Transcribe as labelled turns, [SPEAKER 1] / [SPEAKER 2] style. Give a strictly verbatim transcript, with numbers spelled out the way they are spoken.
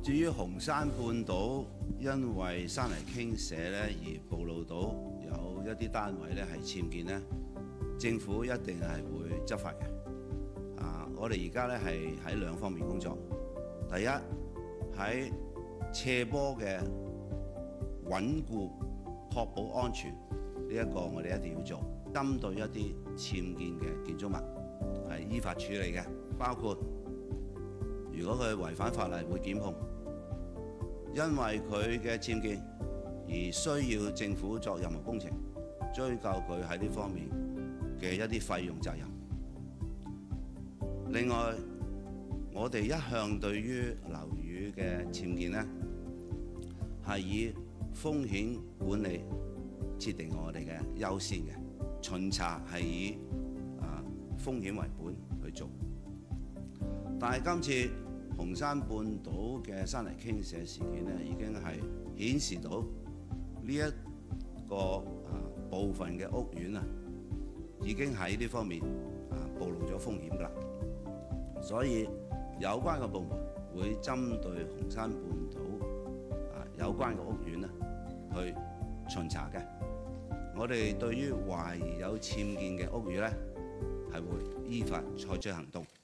[SPEAKER 1] 至於紅山半島因為山泥傾瀉咧而暴露到有一啲單位咧係僭建咧，政府一定係會執法嘅。啊，我哋而家咧係喺兩方面工作。第一，喺斜坡嘅穩固、確保安全呢一個我哋一定要做。針對一啲僭建嘅建築物係依法處理嘅，包括如果佢違反法例會檢控。因為佢嘅僭建而需要政府作任何工程，追究佢喺呢方面嘅一啲費用責任。另外，我哋一向對於樓宇嘅僭建呢，係以風險管理設定我哋嘅優先嘅，巡查係以啊風險為本去做。但係今次紅山半島嘅山泥傾瀉事件咧，已經係顯示到呢一個啊部分嘅屋苑啊，已經喺呢方面啊暴露咗風險㗎啦。所以有關嘅部門會針對紅山半島啊有關嘅屋苑啊去巡查嘅。我哋對於懷疑有僭建嘅屋宇咧，係會依法採取行動。